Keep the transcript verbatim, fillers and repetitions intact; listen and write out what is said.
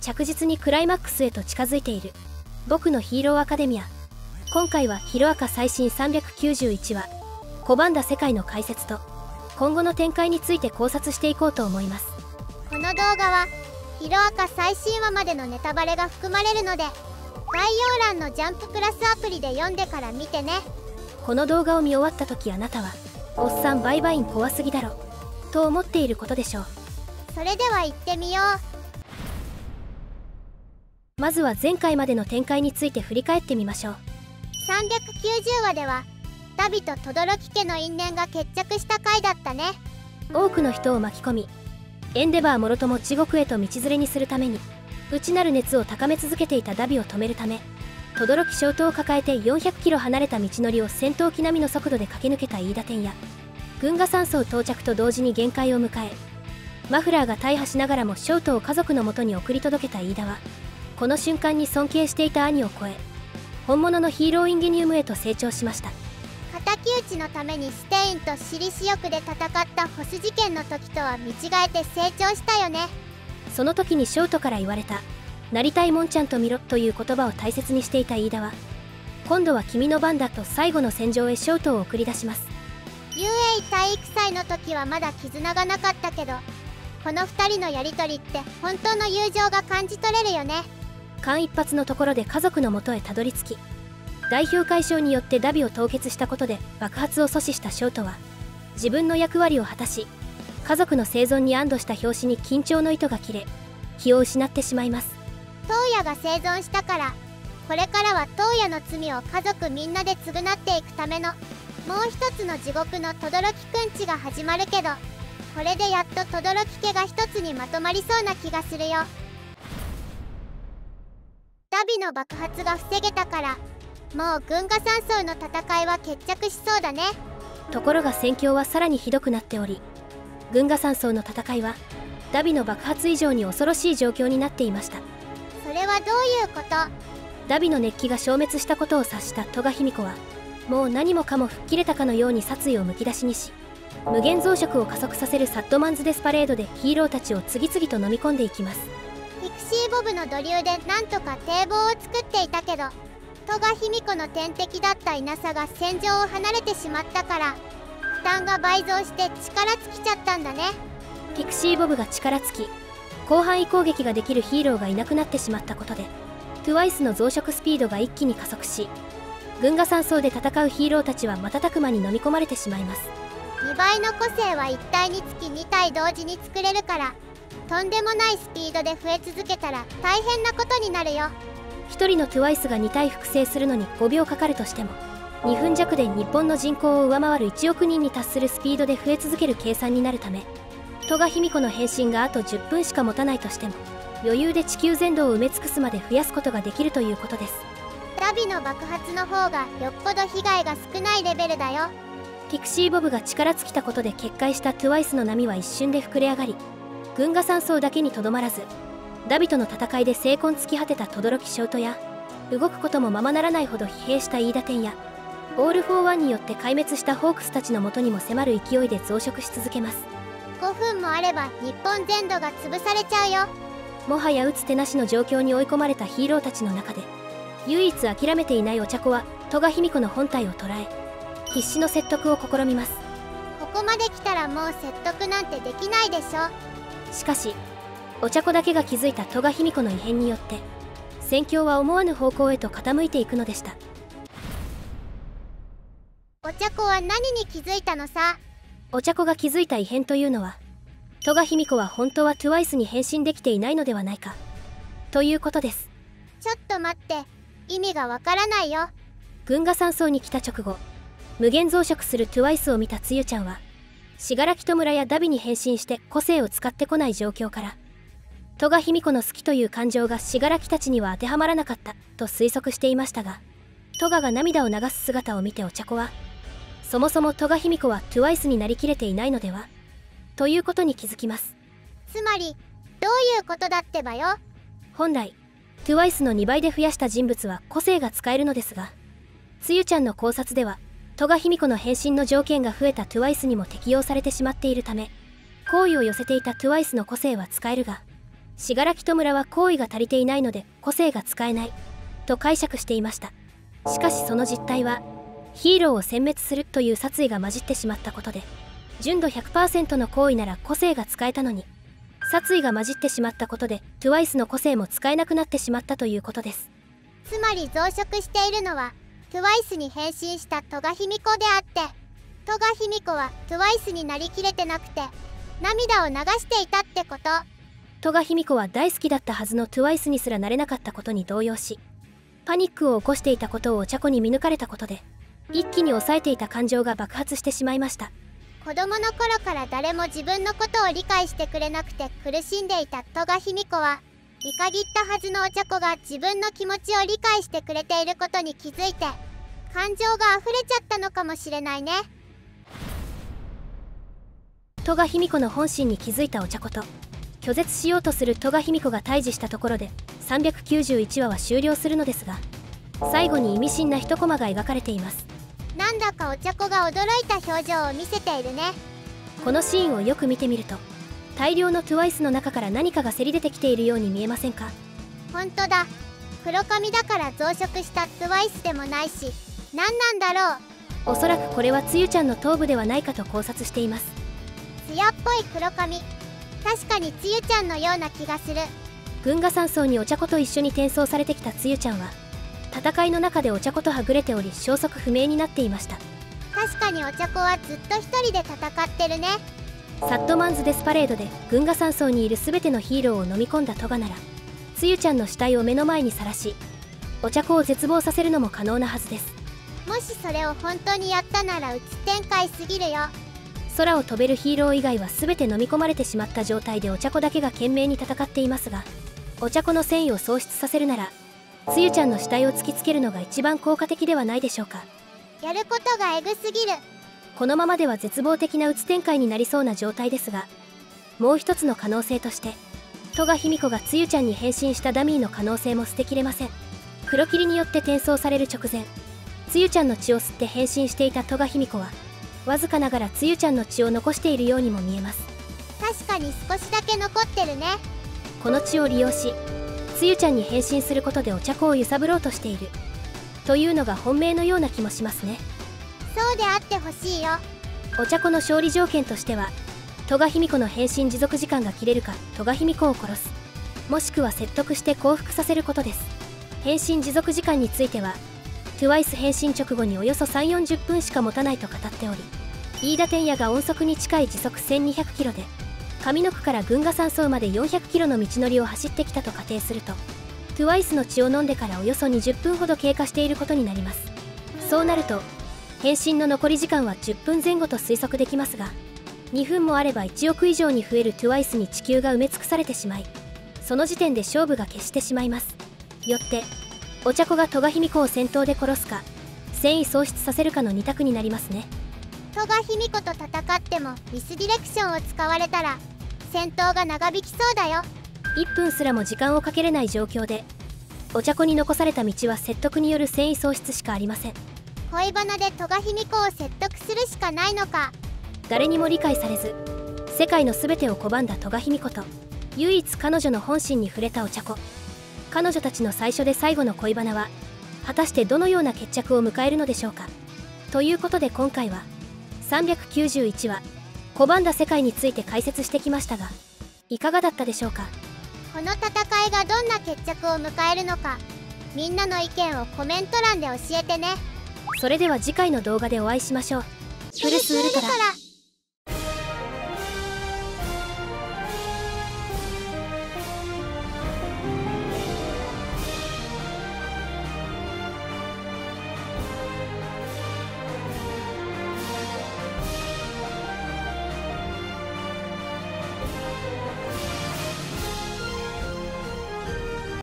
着実にクライマックスへと近づいている僕のヒーローアカデミア。今回はヒロアカ最新さんびゃくきゅうじゅういちわ拒んだ世界の解説と今後の展開について考察していこうと思います。 この動画はヒロアカ最新話までのネタバレが含まれるので概要欄のジャンププラスアプリで読んでから見てね。 この動画を見終わった時あなたはおっさんバイバイン怖すぎだろと思っていることでしょう。 それでは行ってみよう。 まずは前回までの展開について振り返ってみましょう。 さんびゃくきゅうじゅうわではダビと轟家の因縁が決着した回だったね。 多くの人を巻き込みエンデバーもろとも地獄へと道連れにするために内なる熱を高め続けていたダビを止めるため轟小刀を抱えてよんひゃくキロ離れた道のりを戦闘機並みの速度で駆け抜けた飯田天也。軍賀山荘到着と同時に限界を迎えマフラーが大破しながらもショートを家族のもとに送り届けた飯田はこの瞬間に尊敬していた兄を超え本物のヒーローインゲニウムへと成長しました。 敵討ちのためにステインと私利私欲で戦ったホス事件の時とは見違えて成長したよね。 その時にショートから言われたなりたいもんちゃんと見ろという言葉を大切にしていた飯田は今度は君の番だと最後の戦場へショートを送り出します。 雄英体育祭の時はまだ絆がなかったけどこのふたりのやりとりって本当の友情が感じ取れるよね。 間一髪のところで家族のもとへたどり着き代表解消によってダビを凍結したことで爆発を阻止したショートは自分の役割を果たし家族の生存に安堵した拍子に緊張の糸が切れ気を失ってしまいます。 トウヤが生存したからこれからはトウヤの罪を家族みんなで償っていくためのもう一つの地獄の轟くんちが始まるけどこれでやっと轟家が一つにまとまりそうな気がするよ。ダビの爆発が防げたからもう軍賀山荘の戦いは決着しそうだね。 ところが戦況はさらにひどくなっており軍賀山荘の戦いはダビの爆発以上に恐ろしい状況になっていました。 それはどういうこと？ ダビの熱気が消滅したことを察した戸賀卑弥呼はもう何もかも吹っ切れたかのように殺意をむき出しにし無限増殖を加速させるサッドマンズデスパレードでヒーローたちを次々と飲み込んでいきます。 ピクシーボブの土流でなんとか堤防を作っていたけど戸賀卑弥呼の天敵だった稲佐が戦場を離れてしまったから負担が倍増して力尽きちゃったんだね。 ピクシーボブが力尽き広範囲攻撃ができるヒーローがいなくなってしまったことでトゥワイスの増殖スピードが一気に加速し軍賀山荘で戦うヒーローたちは瞬く間に飲み込まれてしまいます。 にばいの個性はいち体につきに体同時に作れるからとんでもないスピードで増え続けたら大変なことになるよ。 ひとりのトゥワイスがに体複製するのにごびょうかかるとしてもにふん弱で日本の人口を上回るいちおくにんに達するスピードで増え続ける計算になるため戸賀卑弥呼の変身があとじゅっぷんしか持たないとしても余裕で地球全土を埋め尽くすまで増やすことができるということです。 ダビの爆発の方がよっぽど被害が少ないレベルだよ。 ピクシーボブが力尽きたことで決壊したトゥワイスの波は一瞬で膨れ上がり軍賀山荘だけにとどまらずダビとの戦いで精魂尽き果てた轟小刀や動くこともままならないほど疲弊した飯田天也オール・フォー・ワンによって壊滅したホークスたちのもとにも迫る勢いで増殖し続けます。 ごふんもあれば日本全土が潰されちゃうよ。 もはや打つ手なしの状況に追い込まれたヒーローたちの中で唯一諦めていないお茶子は戸賀卑弥呼の本体を捉え必死の説得を試みます。 ここまで来たらもう説得なんてできないでしょ。 しかしお茶子だけが気づいた戸賀卑弥呼の異変によって戦況は思わぬ方向へと傾いていくのでした。 お茶子は何に気づいたのさ。 お茶子が気づいた異変というのは戸賀卑弥呼は本当はトゥワイスに変身できていないのではないかということです。 ちょっと待って、意味がわからないよ。 軍賀山荘に来た直後無限増殖するトゥワイスを見たつゆちゃんは信楽戸村やダビに変身して個性を使ってこない状況から戸賀卑弥呼の好きという感情が信楽たちには当てはまらなかったと推測していましたが戸賀が涙を流す姿を見てお茶子はそもそも戸賀卑弥呼はトゥワイスになりきれていないのではということに気づきます。 つまりどういうことだってばよ。 本来トゥワイスのにばいで増やした人物は個性が使えるのですがつゆちゃんの考察では戸賀卑弥呼の変身の条件が増えたトゥワイスにも適用されてしまっているため好意を寄せていたトゥワイスの個性は使えるが信楽戸村は行為が足りていないので個性が使えないと解釈していました。しかしその実態はヒーローを殲滅するという殺意が混じってしまったことで、純度 ひゃくパーセント の行為なら個性が使えたのに、殺意が混じってしまったことで トゥワイス の個性も使えなくなってしまったということです。 つまり増殖しているのは トゥワイス に変身した戸賀卑弥呼であって、戸賀卑弥呼は トゥワイス になりきれてなくて涙を流していたってこと。 戸賀卑弥呼は大好きだったはずの トゥワイス にすらなれなかったことに動揺し、パニックを起こしていたことをお茶子に見抜かれたことで、一気に抑えていた感情が爆発してしまいました。 子供の頃から誰も自分のことを理解してくれなくて苦しんでいた戸賀卑弥呼は、見限ったはずのお茶子が自分の気持ちを理解してくれていることに気づいて、感情が溢れちゃったのかもしれないね。 戸賀卑弥呼の本心に気づいたお茶子と、拒絶しようとする戸賀卑弥呼が対峙したところでさんびゃくきゅうじゅういちわは終了するのですが、最後に意味深な一コマが描かれています。 なんだかお茶子が驚いた表情を見せているね。 このシーンをよく見てみると、大量の トゥワイス の中から何かがせり出てきているように見えませんか？ ほんとだ。黒髪だから増殖した トゥワイス でもないし、何なんだろう。おそらくこれはつゆちゃんの頭部ではないかと考察しています。 艶っぽい黒髪、確かにつゆちゃんのような気がする。 群訝山荘にお茶子と一緒に転送されてきたつゆちゃんは、戦いの中でお茶子とはぐれており消息不明になっていました。 確かにお茶子はずっと一人で戦ってるね。 サッドマンズデスパレードで群訝山荘にいる全てのヒーローを飲み込んだトガなら、つゆちゃんの死体を目の前にさらし、お茶子を絶望させるのも可能なはずです。 もしそれを本当にやったならうち展開すぎるよ。 空を飛べるヒーロー以外は全て飲み込まれてしまった状態でお茶子だけが懸命に戦っていますが、お茶子の戦意を喪失させるなら、つゆちゃんの死体を突きつけるのが一番効果的ではないでしょうか。 やることがエグすぎる。 このままでは絶望的なうつ展開になりそうな状態ですが、もう一つの可能性として戸賀卑弥呼がつゆちゃんに変身したダミーの可能性も捨てきれません。黒霧によって転送される直前、つゆちゃんの血を吸って変身していた戸賀卑弥呼はわずかながらつゆちゃんの血を残しているようにも見えます。 確かに少しだけ残ってるね。 この血を利用しつゆちゃんに変身することでお茶子を揺さぶろうとしているというのが本命のような気もしますね。 そうであってほしいよ。 お茶子の勝利条件としては、戸賀卑弥呼の変身持続時間が切れるか戸賀卑弥呼を殺す、もしくは説得して降伏させることです。変身持続時間については トゥワイス 変身直後におよそさんじゅうよんじゅっぷんしか持たないと語っており、飯田天也が音速に近い時速せんにひゃくキロで上の句から群訝山荘までよんひゃくキロの道のりを走ってきたと仮定すると、 トゥワイス の血を飲んでからおよそにじゅっぷんほど経過していることになります。そうなると変身の残り時間はじゅっぷんぜん後と推測できますが、にふんもあればいちおく以上に増える トゥワイス に地球が埋め尽くされてしまい、その時点で勝負が決してしまいます。よってお茶子が戸賀卑弥呼を戦闘で殺すか戦意喪失させるかのに択になりますね。 戸賀卑弥呼と戦ってもミスディレクションを使われたら戦闘が長引きそうだよ。 いっぷんすらも時間をかけれない状況でお茶子に残された道は説得による戦意喪失しかありません。 恋バナで戸賀卑弥呼を説得するしかないのか。 誰にも理解されず世界の全てを拒んだ戸賀卑弥呼と、唯一彼女の本心に触れたお茶子。彼女たちの最初で最後の恋バナは果たしてどのような決着を迎えるのでしょうか。ということで今回はさんびゃくきゅうじゅういちわ拒んだ世界について解説してきましたが、いかがだったでしょうか。 この戦いがどんな決着を迎えるのか、みんなの意見をコメント欄で教えてね。 それでは次回の動画でお会いしましょう。プルスウルトラ。